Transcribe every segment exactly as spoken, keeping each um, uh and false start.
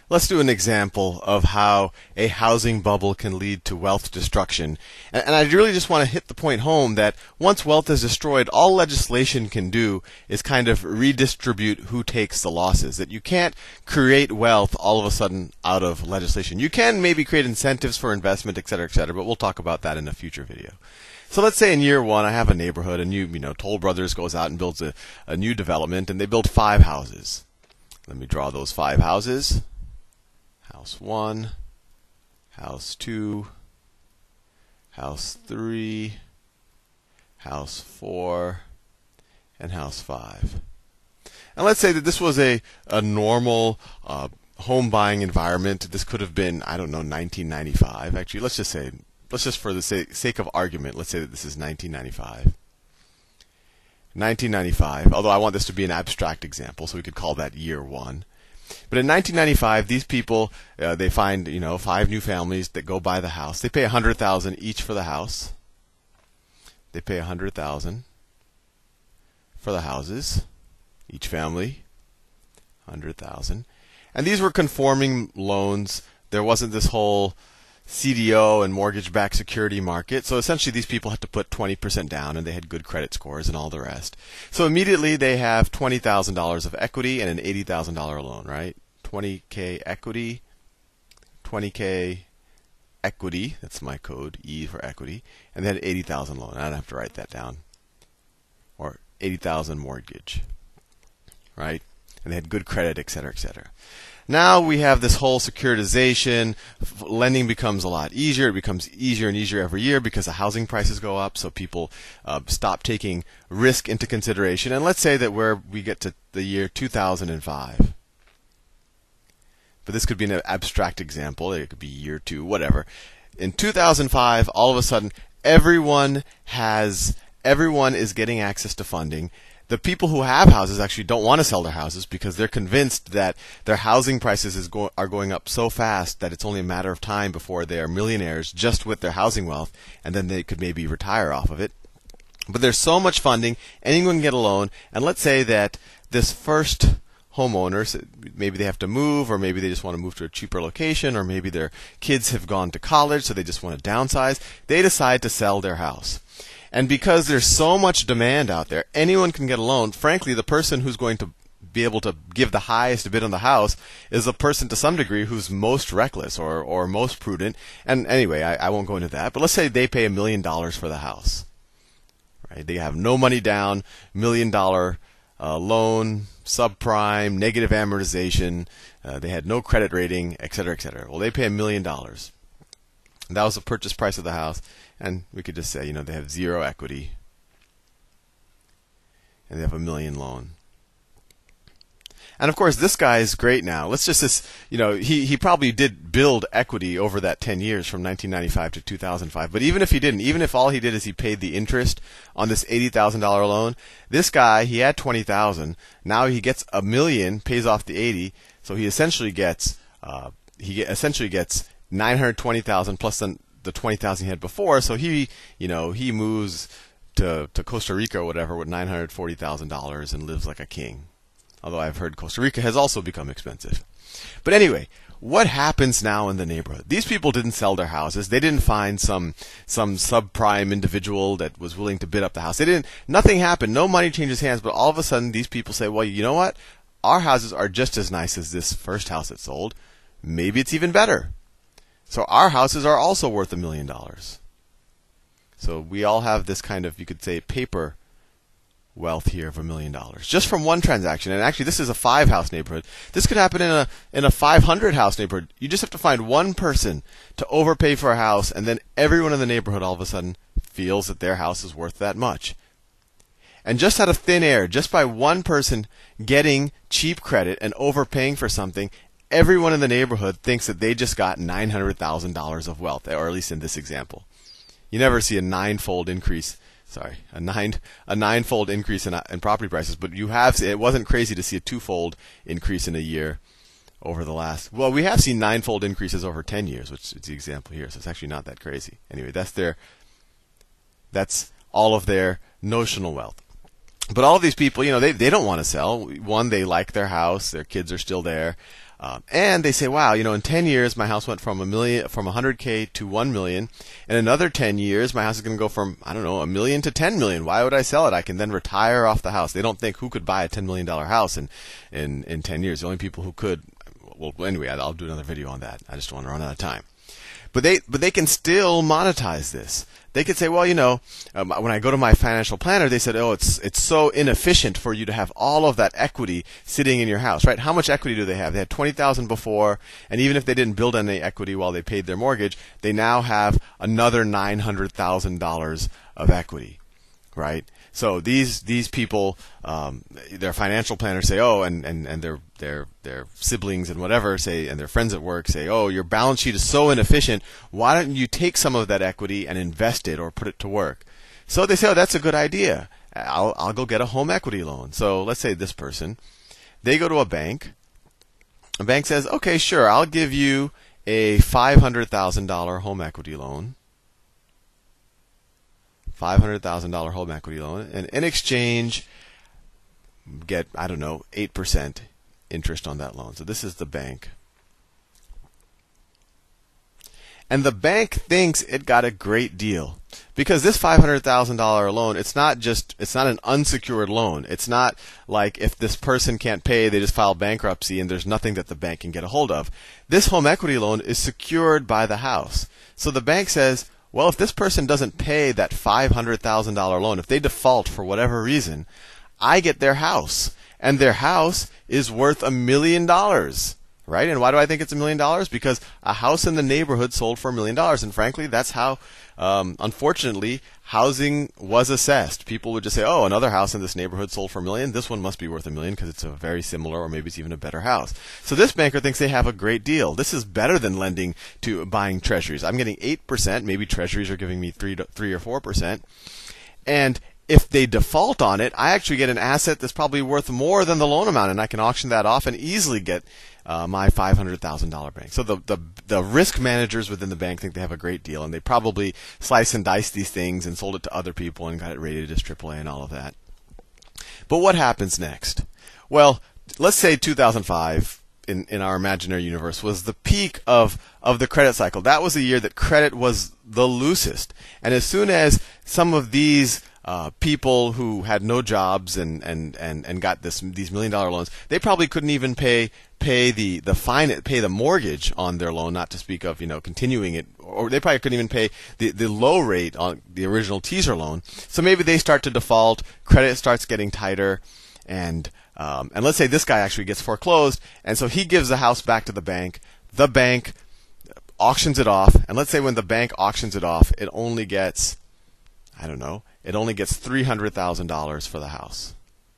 Let's do an example of how a housing bubble can lead to wealth destruction. And, and I really just want to hit the point home that once wealth is destroyed, all legislation can do is kind of redistribute who takes the losses. That you can't create wealth all of a sudden out of legislation. You can maybe create incentives for investment, et cetera, et cetera, but we'll talk about that in a future video. So let's say in year one, I have a neighborhood, and you, you know, Toll Brothers goes out and builds a, a new development, and they build five houses. Let me draw those five houses. House one, house two, house three, house four, and house five. And let's say that this was a, a normal uh, home buying environment. This could have been, I don't know, nineteen ninety-five. Actually, let's just say, let's just for the sake of argument, let's say that this is nineteen ninety-five. nineteen ninety-five, although I want this to be an abstract example, so we could call that year one. But in nineteen ninety-five, these people, uh, they find, you know, five new families that go buy the house. They pay one hundred thousand dollars each for the house. They pay one hundred thousand dollars for the houses, each family, one hundred thousand dollars. And these were conforming loans. There wasn't this whole C D O and mortgage-backed security market. So essentially these people had to put twenty percent down, and they had good credit scores and all the rest. So immediately they have twenty thousand dollars of equity and an eighty thousand dollars loan, right? twenty K equity, twenty K equity, that's my code, E for equity, and they had eighty thousand dollars loan. I don't have to write that down. Or eighty thousand dollars mortgage, right? And they had good credit, et cetera, et cetera. Now we have this whole securitization. Lending becomes a lot easier. It becomes easier and easier every year because the housing prices go up. So people uh, stop taking risk into consideration. And let's say that where we get to the year two thousand five. But this could be an abstract example. It could be year two, whatever. In two thousand five, all of a sudden, everyone has, everyone is getting access to funding. The people who have houses actually don't want to sell their houses because they're convinced that their housing prices is go- are going up so fast that it's only a matter of time before they are millionaires just with their housing wealth, and then they could maybe retire off of it. But there's so much funding, anyone can get a loan, and let's say that this first homeowner, maybe they have to move, or maybe they just want to move to a cheaper location, or maybe their kids have gone to college, so they just want to downsize. They decide to sell their house. And because there's so much demand out there, anyone can get a loan. Frankly, the person who's going to be able to give the highest bid on the house is the person to some degree who's most reckless or, or most prudent. And anyway, I, I won't go into that. But let's say they pay a million dollars for the house. Right? They have no money down, million dollar uh, loan, subprime, negative amortization. Uh, they had no credit rating, et cetera, et cetera. Well, they pay a million dollars. That was the purchase price of the house. And we could just say, you know, they have zero equity. And they have a million loan. And of course, this guy is great now. Let's just, this, you know, he, he probably did build equity over that ten years from nineteen ninety-five to two thousand five. But even if he didn't, even if all he did is he paid the interest on this eighty thousand dollars loan, this guy, he had twenty thousand dollars. Now he gets a million, pays off the eighty. So he essentially gets, uh, he get, essentially gets nine hundred twenty thousand dollars plus the, the twenty thousand dollars he had before. So he, you know, he moves to, to Costa Rica or whatever with nine hundred forty thousand dollars and lives like a king. Although I've heard Costa Rica has also become expensive. But anyway, what happens now in the neighborhood? These people didn't sell their houses. They didn't find some some subprime individual that was willing to bid up the house. They didn't. Nothing happened. No money changes hands. But all of a sudden, these people say, "Well, you know what? Our houses are just as nice as this first house that sold. Maybe it's even better. So our houses are also worth a million dollars." So we all have this kind of, you could say, paper wealth here of a million dollars just from one transaction. And actually, this is a five-house neighborhood. This could happen in a in a five hundred house neighborhood. You just have to find one person to overpay for a house, and then everyone in the neighborhood all of a sudden feels that their house is worth that much. And just out of thin air, just by one person getting cheap credit and overpaying for something, everyone in the neighborhood thinks that they just got nine hundred thousand dollars of wealth, or at least in this example. You never see a ninefold increase. Sorry, a nine a ninefold increase in, in property prices, but you have. It wasn't crazy to see a twofold increase in a year over the last. Well, we have seen ninefold increases over ten years, which is the example here. So it's actually not that crazy. Anyway, that's their. That's all of their notional wealth. But all of these people, you know, they, they don't want to sell. One, they like their house, their kids are still there. Um, and they say, wow, you know, in ten years, my house went from a million, from one hundred K to one million. In another ten years, my house is going to go from, I don't know, a million to ten million. Why would I sell it? I can then retire off the house. They don't think who could buy a ten million dollar house in, in, in ten years. The only people who could, well, anyway, I'll do another video on that. I just don't want to run out of time. But they, but they can still monetize this. They could say, well, you know, um, when I go to my financial planner, they said, oh, it's it's so inefficient for you to have all of that equity sitting in your house, right? How much equity do they have? They had twenty thousand before, and even if they didn't build any equity while they paid their mortgage, they now have another nine hundred thousand dollars of equity, right? So these these people, um, their financial planners say, oh, and, and, and their their their siblings and whatever say, and their friends at work say, oh, your balance sheet is so inefficient. Why don't you take some of that equity and invest it or put it to work? So they say, oh, that's a good idea. I'll I'll go get a home equity loan. So let's say this person, they go to a bank. A bank says, okay, sure, I'll give you a five hundred thousand dollar home equity loan. five hundred thousand dollar home equity loan, and in exchange, get, I don't know, eight percent interest on that loan. So this is the bank. And the bank thinks it got a great deal because this five hundred thousand dollar loan, it's not just, it's not an unsecured loan. It's not like if this person can't pay, they just file bankruptcy and there's nothing that the bank can get a hold of. This home equity loan is secured by the house. So the bank says, well, if this person doesn't pay that five hundred thousand dollar loan, if they default for whatever reason, I get their house. And their house is worth a million dollars, right? And why do I think it's a million dollars? Because a house in the neighborhood sold for a million dollars. And frankly, that's how, um, unfortunately, housing was assessed. People would just say, oh, another house in this neighborhood sold for a million. This one must be worth a million because it's a very similar, or maybe it's even a better house. So this banker thinks they have a great deal. This is better than lending to buying treasuries. I'm getting eight percent. Maybe treasuries are giving me three, to, three or four percent. And if they default on it, I actually get an asset that's probably worth more than the loan amount, and I can auction that off and easily get uh, my five hundred thousand dollar bank. So the, the the risk managers within the bank think they have a great deal, and they probably slice and dice these things and sold it to other people and got it rated as triple A and all of that. But what happens next? Well, let's say two thousand five. In, in our imaginary universe was the peak of, of the credit cycle. That was the year that credit was the loosest. And as soon as some of these uh, people who had no jobs and, and, and, and got this these million dollar loans, they probably couldn't even pay pay the the fine pay the mortgage on their loan, not to speak of, you know, continuing it, or they probably couldn't even pay the, the low rate on the original teaser loan. So maybe they start to default, credit starts getting tighter, and Um, and let's say this guy actually gets foreclosed, and so he gives the house back to the bank. The bank auctions it off, and let's say when the bank auctions it off, it only gets, I don't know, it only gets three hundred thousand dollars for the house.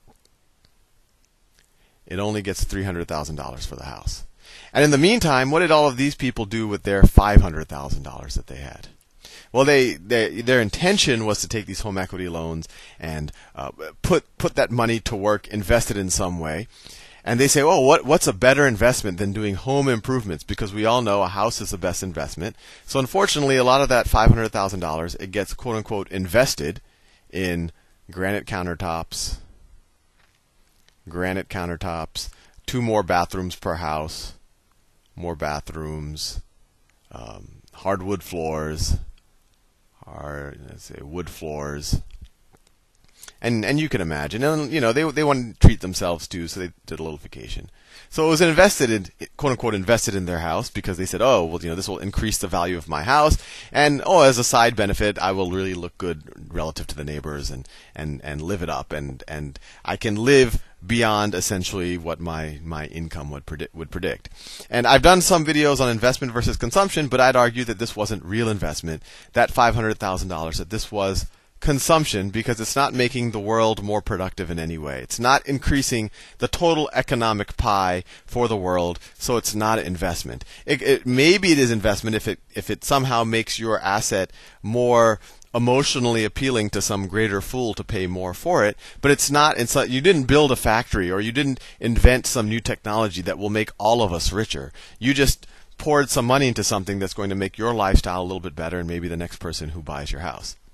It only gets three hundred thousand dollars for the house. And in the meantime, what did all of these people do with their five hundred thousand dollars that they had? Well, they, they their intention was to take these home equity loans and uh, put put that money to work, invest it in some way. And they say, oh, what what's a better investment than doing home improvements? Because we all know a house is the best investment. So unfortunately, a lot of that five hundred thousand dollars, it gets quote unquote invested in granite countertops, granite countertops, two more bathrooms per house, more bathrooms, um, hardwood floors. Are let's say wood floors, and and you can imagine, and you know they they want to treat themselves too, so they did a little vacation. So it was invested in, quote unquote, invested in their house because they said, oh, well, you know, this will increase the value of my house, and oh, as a side benefit, I will really look good relative to the neighbors and and and live it up, and and I can live beyond essentially what my my income would predict would predict. And I've done some videos on investment versus consumption, but I'd argue that this wasn't real investment. That five hundred thousand dollars, that this was consumption, because it's not making the world more productive in any way. It's not increasing the total economic pie for the world, so it's not an investment. It, it maybe it is investment if it if it somehow makes your asset more emotionally appealing to some greater fool to pay more for it, but it's not. It's not, you didn't build a factory, or you didn't invent some new technology that will make all of us richer. You just poured some money into something that's going to make your lifestyle a little bit better, and maybe the next person who buys your house.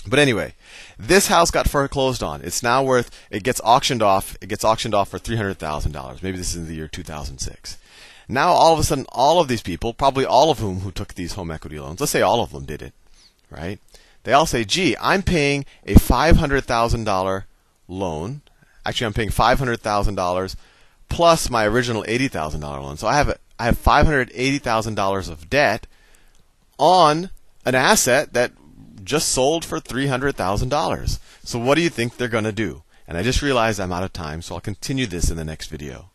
But anyway, this house got foreclosed on. It's now worth, it gets auctioned off, it gets auctioned off for three hundred thousand dollars. Maybe this is in the year two thousand six. Now all of a sudden, all of these people, probably all of whom who took these home equity loans, let's say all of them did it, right? They all say, gee, I'm paying a five hundred thousand dollars loan. Actually, I'm paying five hundred thousand dollars plus my original eighty thousand dollars loan. So I have a, I have five hundred eighty thousand dollars of debt on an asset that just sold for three hundred thousand dollars. So what do you think they're going to do? And I just realized I'm out of time, so I'll continue this in the next video.